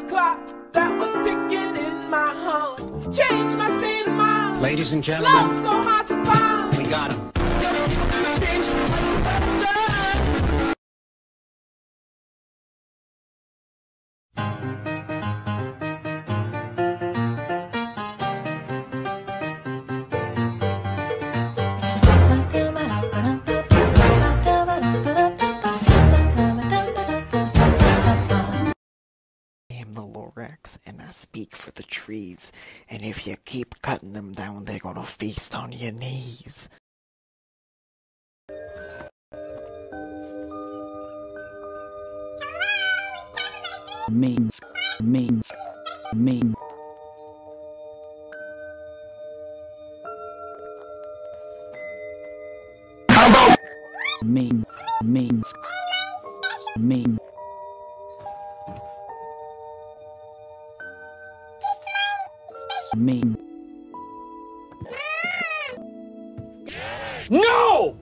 the clock that was ticking in my home. Changed my state of mind. Ladies and gentlemen, love so hard to find. we got him. And I speak for the trees, and if you keep cutting them down, they're gonna feast on your knees. Memes. Meme. Meme. Memes. Meme. Meme. No!